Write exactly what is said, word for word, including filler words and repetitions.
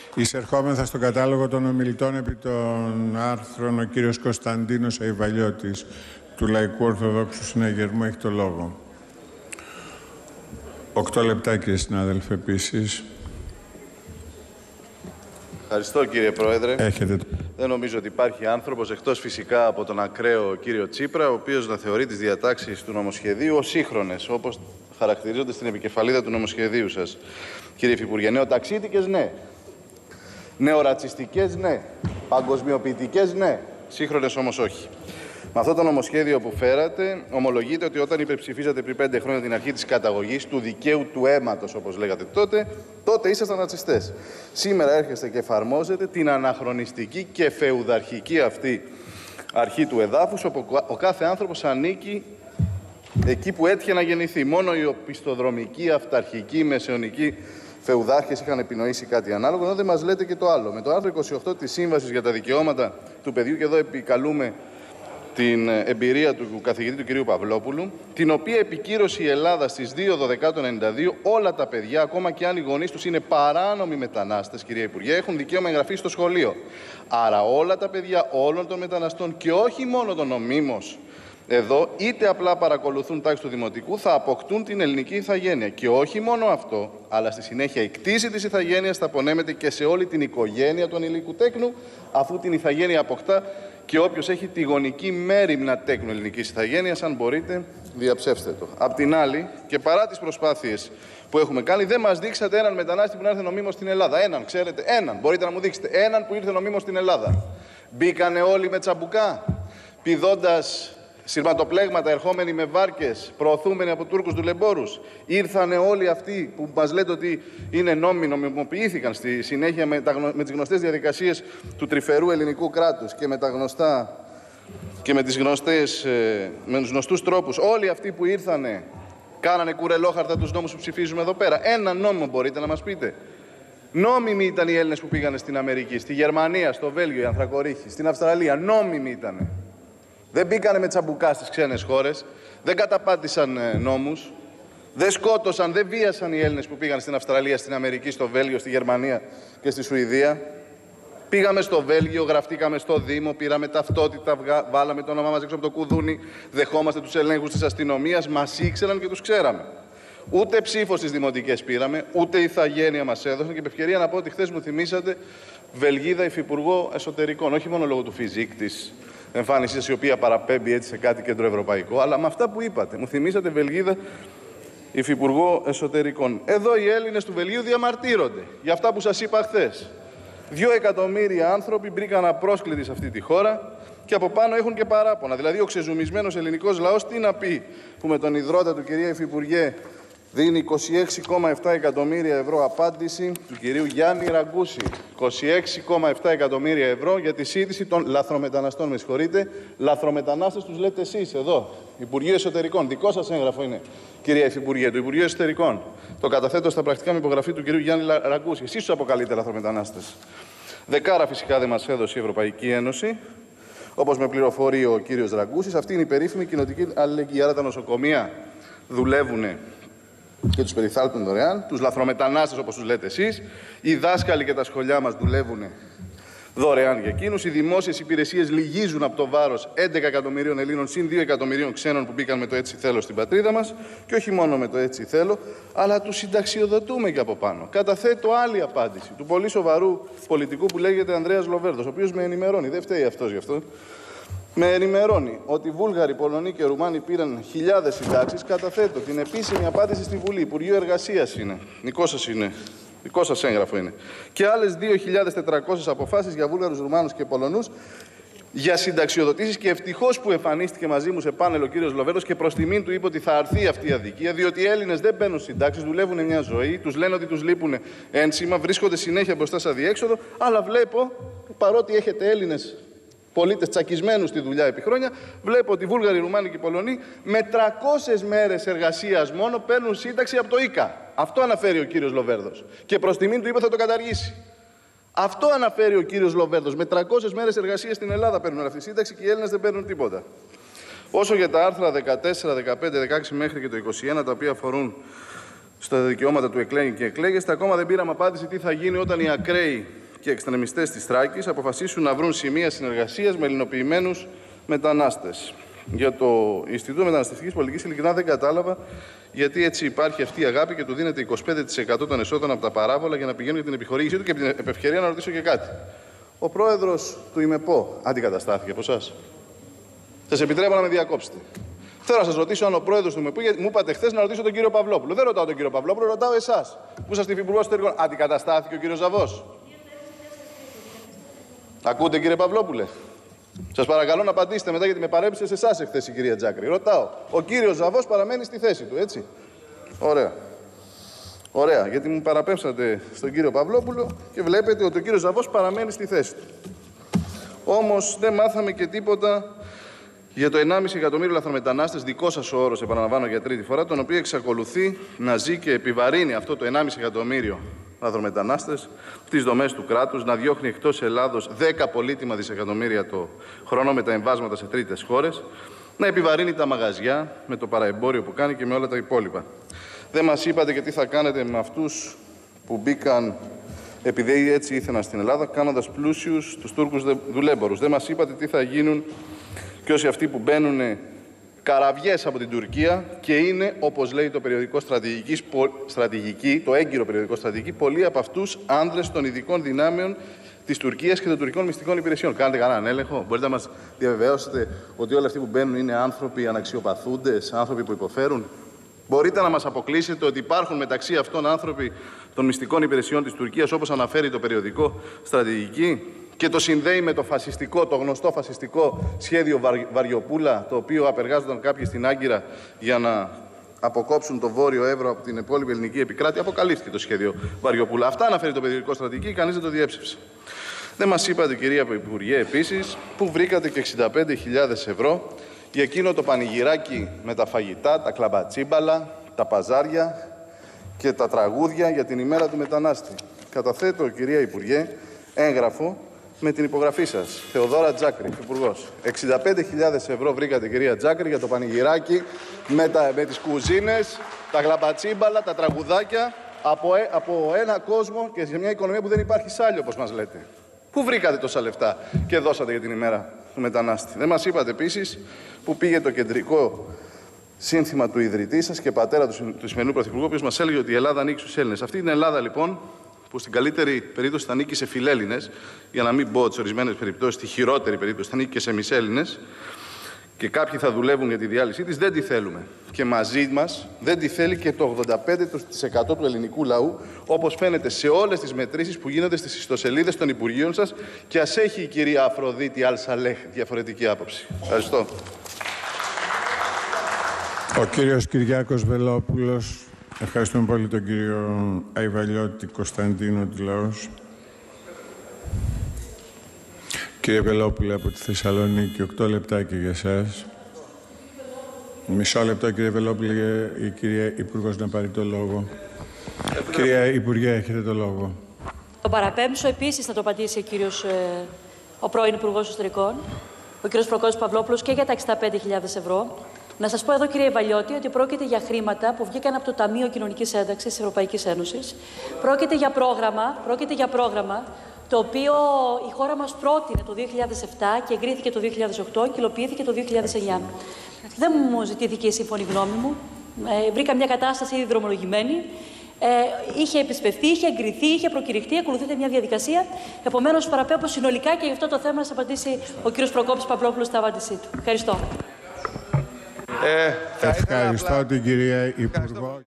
Εισερχόμεθα στον κατάλογο των ομιλητών επί των άρθρων, ο κύριος Κωνσταντίνος Αϊβαλιώτης του Λαϊκού Ορθοδόξου Συναγερμού έχει το λόγο. Οκτώ λεπτά, κύριε συνάδελφε, επίσης. Ευχαριστώ, κύριε Πρόεδρε. Έχετε... Δεν νομίζω ότι υπάρχει άνθρωπος, εκτός φυσικά από τον ακραίο κύριο Τσίπρα, ο οποίος να θεωρεί τις διατάξεις του νομοσχεδίου ως σύγχρονες, όπως χαρακτηρίζονται στην επικεφαλίδα του νομοσχεδίου σας. Κύριε Υφυπουργέ, νεοταξίτικες, ναι. Νεορατσιστικές, ναι. Παγκοσμιοποιητικές, ναι. Σύγχρονες όμως όχι. Με αυτό το νομοσχέδιο που φέρατε, ομολογείτε ότι όταν υπερψηφίσατε πριν πέντε χρόνια την αρχή της καταγωγής, του δικαίου του αίματος, όπως λέγατε τότε, τότε ήσασταν ρατσιστές. Σήμερα έρχεστε και εφαρμόζετε την αναχρονιστική και φεουδαρχική αυτή αρχή του εδάφους, όπου ο κάθε άνθρωπος ανήκει εκεί που έτυχε να γεννηθεί. Μόνο οι οπισθοδρομικοί, αυταρχικοί, μεσαιωνικοί φεουδάρχες είχαν επινοήσει κάτι ανάλογο, ενώ δεν μας λέτε και το άλλο. Με το άρθρο είκοσι οκτώ της Σύμβασης για τα Δικαιώματα του Παιδιού, και εδώ επικαλούμε την εμπειρία του καθηγητή του κ. Παυλόπουλου, την οποία επικύρωσε η Ελλάδα στις δύο δωδεκάτου ενενήντα δύο, όλα τα παιδιά, ακόμα και αν οι γονείς τους είναι παράνομοι μετανάστες, κυρία Υπουργέ, έχουν δικαίωμα εγγραφή στο σχολείο. Άρα όλα τα παιδιά όλων των μεταναστών και όχι μόνο των νομίμως εδώ, είτε απλά παρακολουθούν τάξη του δημοτικού, θα αποκτούν την ελληνική ηθαγένεια. Και όχι μόνο αυτό, αλλά στη συνέχεια η κτήση της ηθαγένειας θα απονέμεται και σε όλη την οικογένεια του ανηλίκου τέκνου, αφού την ηθαγένεια αποκτά και όποιος έχει τη γονική μέριμνα τέκνου ελληνικής ηθαγένειας, αν μπορείτε, διαψεύστε το. Απ' την άλλη, και παρά τις προσπάθειες που έχουμε κάνει, δεν μας δείξατε έναν μετανάστη που να έρθει νομίμως στην Ελλάδα. Έναν, ξέρετε, έναν. Μπορείτε να μου δείξετε έναν που ήρθε νομίμως στην Ελλάδα. Μπήκανε όλοι με τσαμπουκά, πηδώντας σειρματοπλέγματα, ερχόμενοι με βάρκες, προωθούμενοι από Τούρκους δουλεμπόρους. Ήρθανε όλοι αυτοί που μας λέτε ότι είναι νόμιμοι, νομιμοποιήθηκαν στη συνέχεια με, τα, με τις γνωστές διαδικασίες του τρυφερού ελληνικού κράτους και με τα γνωστά και με, τις γνωστές, με τους γνωστούς τρόπους. Όλοι αυτοί που ήρθανε κάνανε κουρελόχαρτα τους νόμους που ψηφίζουμε εδώ πέρα. Ένα νόμο μπορείτε να μας πείτε. Νόμιμοι ήταν οι Έλληνες που πήγανε στην Αμερική, στη Γερμανία, στο Βέλγιο, οι Ανθρακορίχοι, στην Αυστραλία. Νόμιμοι ήτανε. Δεν μπήκανε με τσαμπουκά στις ξένες χώρες, δεν καταπάτησαν νόμους, δεν σκότωσαν, δεν βίασαν οι Έλληνες που πήγαν στην Αυστραλία, στην Αμερική, στο Βέλγιο, στη Γερμανία και στη Σουηδία. Πήγαμε στο Βέλγιο, γραφτήκαμε στο Δήμο, πήραμε ταυτότητα, βάλαμε το όνομά μας έξω από το κουδούνι, δεχόμαστε τους ελέγχους της αστυνομίας, μας ήξεραν και τους ξέραμε. Ούτε ψήφο στις δημοτικές πήραμε, ούτε ηθαγένεια μας έδωσαν, και με ευκαιρία να πω ότι χθες μου θυμήσατε Βελγίδα υφυπουργό εσωτερικών, όχι μόνο λόγω του φιζίκ της εμφάνισή σας, η οποία παραπέμπει έτσι σε κάτι κεντροευρωπαϊκό, αλλά με αυτά που είπατε. Μου θυμήσατε Βελγίδα υφυπουργό εσωτερικών. Εδώ οι Έλληνες του Βελγίου διαμαρτύρονται για αυτά που σας είπα χθες. Δύο εκατομμύρια άνθρωποι μπήκαν απρόσκλητοι σε αυτή τη χώρα και από πάνω έχουν και παράπονα. Δηλαδή, ο ξεζουμισμένος ελληνικός λαός τι να πει που με τον ιδρώτα του, κυρία Υφυπουργέ, δίνει είκοσι έξι κόμμα επτά εκατομμύρια ευρώ απάντηση του κυρίου Γιάννη Ραγκούση. είκοσι έξι κόμμα επτά εκατομμύρια ευρώ για τη σύντηση των λαθρομεταναστών. Με συγχωρείτε, λαθρομετανάστες τους λέτε εσείς εδώ, Υπουργείο Εσωτερικών. Δικό σας έγγραφο είναι, κυρία Υφυπουργέ, του Υπουργείου Εσωτερικών. Το καταθέτω στα πρακτικά με υπογραφή του κυρίου Γιάννη Ραγκούση. Εσείς τους αποκαλείτε λαθρομετανάστες. Δεκάρα φυσικά δεν μας έδωσε η Ευρωπαϊκή Ένωση, όπως με πληροφορεί ο κύριος Ραγκούσης. Αυτή είναι η περίφημη κοινοτική αλληλεγγύη. Άρα τα νοσοκομεία δουλεύουν και τους περιθάλπτουν δωρεάν, τους λαθρομετανάστες όπως τους λέτε εσείς, οι δάσκαλοι και τα σχολιά μας δουλεύουν δωρεάν για εκείνους, οι δημόσιες υπηρεσίες λυγίζουν από το βάρος έντεκα εκατομμυρίων Ελλήνων συν δύο εκατομμυρίων ξένων που μπήκαν με το έτσι θέλω στην πατρίδα μας, και όχι μόνο με το έτσι θέλω, αλλά τους συνταξιοδοτούμε και από πάνω. Καταθέτω άλλη απάντηση του πολύ σοβαρού πολιτικού που λέγεται Ανδρέας Λοβέρδος, ο οποίος με ενημερώνει, δεν φταίει αυτός γι' αυτό. Με ενημερώνει ότι Βούλγαροι, Πολωνοί και Ρουμάνοι πήραν χιλιάδες συντάξεις. Καταθέτω την επίσημη απάντηση στη Βουλή. Υπουργείο Εργασίας είναι. Δικό σας είναι. Δικό σας έγγραφο είναι. Και άλλες δύο χιλιάδες τετρακόσιες αποφάσεις για Βούλγαρους, Ρουμάνους και Πολωνούς για συνταξιοδοτήσεις. Και ευτυχώς που εμφανίστηκε μαζί μου σε πάνελ ο κύριος Λοβέρδος και προς τιμήν του είπε ότι θα αρθεί αυτή η αδικία, διότι οι Έλληνες δεν μπαίνουν συντάξεις, δουλεύουν μια ζωή, τους λένε ότι τους λείπουν ένσημα, βρίσκονται συνέχεια μπροστά σε αδιέξοδο. Αλλά βλέπω, παρότι έχετε Έλληνες πολίτες τσακισμένους στη δουλειά επί χρόνια, βλέπω ότι οι Βούλγαροι, οι Ρουμάνοι και οι Πολωνοί με τριακόσιες μέρες εργασίας μόνο παίρνουν σύνταξη από το ΙΚΑ. Αυτό αναφέρει ο κύριος Λοβέρδος. Και προς τιμήν του είπε θα το καταργήσει. Αυτό αναφέρει ο κύριος Λοβέρδος. Με τριακόσιες μέρες εργασίας στην Ελλάδα παίρνουν αυτή τη σύνταξη και οι Έλληνες δεν παίρνουν τίποτα. Όσο για τα άρθρα δεκατέσσερα, δεκαπέντε, δεκαέξι μέχρι και το είκοσι ένα, τα οποία αφορούν στα δικαιώματα του εκλέγει και εκλέγεστε, ακόμα δεν πήραμε απάντηση τι θα γίνει όταν οι ακραίοι και εξτρεμιστές της Θράκης αποφασίσουν να βρουν σημεία συνεργασίας με ελληνοποιημένους μετανάστες. Για το Ινστιτούτο Μεταναστευτικής Πολιτικής, ειλικρινά δεν κατάλαβα γιατί έτσι υπάρχει αυτή η αγάπη και του δίνεται είκοσι πέντε τοις εκατό των εσόδων από τα παράβολα για να πηγαίνουν για την επιχορήγησή του. Και επ' την ευκαιρία να ρωτήσω και κάτι. Ο πρόεδρος του ΙΜΕΠΟ αντικαταστάθηκε από εσάς? Σας επιτρέπω να με διακόψετε. Θέλω να σας ρωτήσω αν ο πρόεδρος του ΙΜΕΠΟ, γιατί μου είπατε χθες να ρωτήσω τον κύριο Παυλόπουλο. Δεν ρωτάω τον κύριο Παυλόπουλο, ρωτάω εσάς. Που είσαστε υφυπουργός εσωτερικών. Αντικαταστάθηκε ο κύριος Ζαβός? Ακούτε, κύριε Παυλόπουλε? Σας παρακαλώ να απαντήσετε μετά, γιατί με παρέμψε σε εσάς εχθές η κυρία Τζάκρη. Ρωτάω. Ο κύριος Ζαβός παραμένει στη θέση του, έτσι? Ωραία. Ωραία, γιατί μου παραπέμψατε στον κύριο Παυλόπουλο και βλέπετε ότι ο κύριος Ζαβός παραμένει στη θέση του. Όμως δεν μάθαμε και τίποτα για το ενάμιση εκατομμύριο λαθρομετανάστες, δικό σας ο όρος, επαναλαμβάνω για τρίτη φορά, τον οποίο εξακολουθεί να ζει και επιβαρύνει αυτό το ενάμιση εκατομμύριο λαθρομετανάστες τις δομές του κράτους, να διώχνει εκτός Ελλάδος δέκα πολύτιμα δισεκατομμύρια το χρόνο με τα εμβάσματα σε τρίτες χώρες, να επιβαρύνει τα μαγαζιά με το παραεμπόριο που κάνει και με όλα τα υπόλοιπα. Δεν μας είπατε και τι θα κάνετε με αυτούς που μπήκαν επειδή έτσι ήθελαν στην Ελλάδα, κάνοντας πλούσιους τους Τούρκους δουλέμπορους. Δεν μας είπατε τι θα γίνουν και όσοι αυτοί που μπαίνουν καραβιές από την Τουρκία και είναι, όπως λέει το περιοδικό στρατηγική, το έγκυρο περιοδικό στρατηγική, πολλοί από αυτούς άνδρες των ειδικών δυνάμεων της Τουρκίας και των τουρκικών μυστικών υπηρεσιών. Κάνετε κανέναν έλεγχο? Μπορείτε να μας διαβεβαιώσετε ότι όλοι αυτοί που μπαίνουν είναι άνθρωποι αναξιοπαθούντες, άνθρωποι που υποφέρουν? Μπορείτε να μας αποκλείσετε ότι υπάρχουν μεταξύ αυτών άνθρωποι των μυστικών υπηρεσιών της Τουρκίας, όπως αναφέρει το περιοδικό στρατηγική, και το συνδέει με το φασιστικό, το γνωστό φασιστικό σχέδιο Βαριοπούλα, το οποίο απεργάζονταν κάποιοι στην Άγκυρα για να αποκόψουν το Βόρειο Εύρο από την υπόλοιπη ελληνική επικράτεια? Αποκαλύφθηκε το σχέδιο Βαριοπούλα. Αυτά αναφέρει το περιοδικό στρατηγική, κανείς δεν το διέψευσε. Δεν μας είπατε, κυρία Υπουργέ, επίσης, που βρήκατε και εξήντα πέντε χιλιάδες ευρώ για εκείνο το πανηγυράκι με τα φαγητά, τα κλαμπατσίμπαλα, τα παζάρια και τα τραγούδια για την ημέρα του μετανάστη. Καταθέτω, κυρία Υπουργέ, έγγραφο με την υπογραφή σας, Θεοδόρα Τζάκρη, Υπουργός. εξήντα πέντε χιλιάδες ευρώ βρήκατε, κυρία Τζάκρη, για το πανηγυράκι με, τα, με τις κουζίνες, τα γλαμπατσίμπαλα, τα τραγουδάκια, από, ε, από ένα κόσμο και σε μια οικονομία που δεν υπάρχει σ' άλλη, όπως μας λέτε. Πού βρήκατε τόσα λεφτά και δώσατε για την ημέρα του μετανάστη? Δεν μας είπατε επίσης που πήγε το κεντρικό σύνθημα του ιδρυτή σας και πατέρα του, του σημερινού Πρωθυπουργού, ο οποίος μας έλεγε ότι η Ελλάδα ανήκει στους Έλληνες. Αυτή την Ελλάδα, λοιπόν, που στην καλύτερη περίπτωση θα ανήκει σε φιλέλληνες, για να μην πω σε ορισμένες περιπτώσεις, στη χειρότερη περίπτωση θα ανήκει και σε μισέλληνες, και κάποιοι θα δουλεύουν για τη διάλυσή της, δεν τη θέλουμε. Και μαζί μας δεν τη θέλει και το ογδόντα πέντε τοις εκατό του ελληνικού λαού, όπως φαίνεται σε όλες τις μετρήσεις που γίνονται στις ιστοσελίδες των Υπουργείων σας, και ας έχει η κυρία Αφροδίτη Αλσαλέχ διαφορετική άποψη. Ευχαριστώ. Ο κύριος Κυριάκος Βελόπουλος. Ευχαριστούμε πολύ τον κύριο Αϊβαλιώτη Κωνσταντίνο του Λαός. Κύριε Βελόπουλε, από τη Θεσσαλονίκη, οκτώ λεπτάκια για εσάς. Μισό λεπτό, κύριε Βελόπουλε, για η κυρία Υπουργός να πάρει το λόγο. Κυρία Υπουργέ, έχετε το λόγο. Το παραπέμψω επίσης θα το απαντήσει ο κύριος, ε, ο πρώην Υπουργός Εσωτερικών, ο κύριος Προκόπης Παυλόπουλος, και για τα εξήντα πέντε χιλιάδες ευρώ. Να σας πω εδώ, κύριε Ιβαλιώτη, ότι πρόκειται για χρήματα που βγήκαν από το Ταμείο Κοινωνικής Ένταξης της Ευρωπαϊκής Ένωσης. Πρόκειται για πρόγραμμα, πρόκειται για πρόγραμμα το οποίο η χώρα μας πρότεινε το δύο χιλιάδες επτά και εγκρίθηκε το δύο χιλιάδες οκτώ και υλοποιήθηκε το δύο χιλιάδες εννιά. Δεν μου ζητήθηκε η σύμφωνη γνώμη μου. Ε, βρήκα μια κατάσταση ήδη δρομολογημένη. Ε, είχε επισπευθεί, είχε εγκριθεί, είχε προκηρυχθεί, ακολουθείται μια διαδικασία. Επομένως, παραπέμπω συνολικά και γι' αυτό το θέμα να σας απαντήσει ο κύριος Προκόπης Παυλόπουλος στην απάντησή του. Ευχαριστώ. Ε, Ευχαριστώ την κυρία Υπουργό.